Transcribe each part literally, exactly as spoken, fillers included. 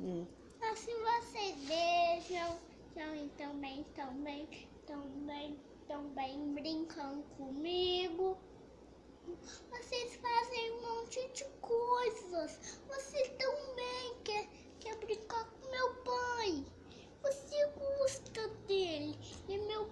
Hum. Assim vocês beijam, e também, também, também, também brincando comigo. Vocês fazem um monte de coisas. Você também quer, quer brincar com meu pai. Você gosta dele. E meu,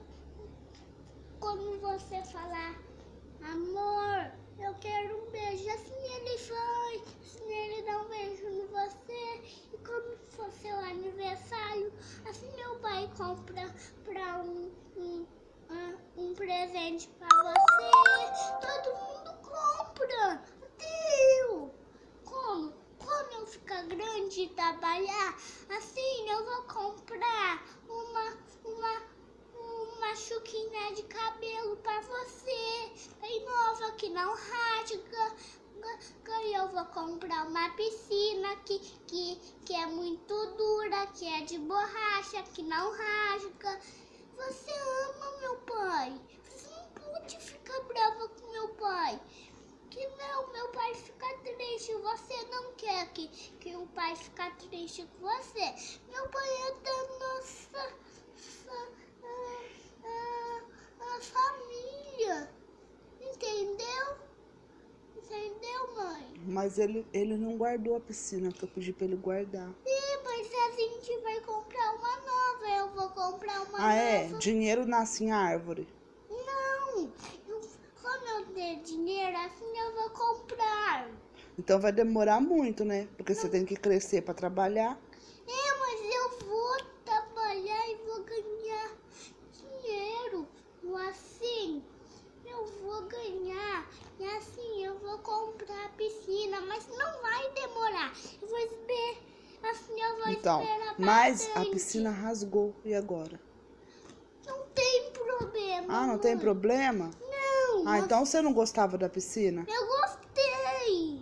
quando você falar, amor, eu quero um beijo, assim ele vai, assim ele dá um beijo em você. E quando for seu aniversário, assim meu pai compra pra um, um, um presente pra você. Todo mundo compra. Deus! Como? Quando eu ficar grande e trabalhar, assim eu vou comprar uma, uma, uma chuquinha de cabelo pra você, bem nova, que não rasga. E eu vou comprar uma piscina que, que, que é muito dura, que é de borracha, que não rasga. Você ama meu pai. Você não pode ficar brava com meu pai. Que não, meu pai fica triste. Você não quer que, que o pai fica triste com você. Meu pai é da nossa, nossa a, a, a família. Entendeu? Entendeu, mãe? Mas ele, ele não guardou a piscina, que eu pedi pra ele guardar. É, mas a gente vai comprar uma nova. Eu vou comprar uma ah, nova. Ah, é? Dinheiro nasce em árvore. Não, eu, quando eu der dinheiro, assim eu vou comprar. Então vai demorar muito, né? Porque não. Você tem que crescer pra trabalhar. É, mas eu vou trabalhar e vou ganhar dinheiro. Assim, eu vou ganhar. E assim eu vou comprar a piscina. Mas não vai demorar. Eu vou esperar. Assim eu vou então, esperar bastante. Mas a piscina rasgou. E agora? Não tem problema. Ah, não mãe. tem problema? Não. Ah, mas... então você não gostava da piscina? Eu gostei.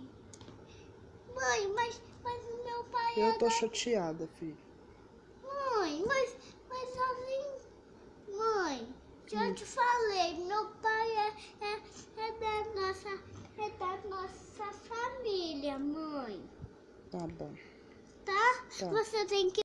Mãe, mas, mas o meu pai Eu é tô da... chateada, filho. Mãe, mas, mas assim... Mãe, já hum. te falei, meu pai é, é, é, da nossa, é da nossa família, mãe. Tá bom. Tá? Tá. Você tem que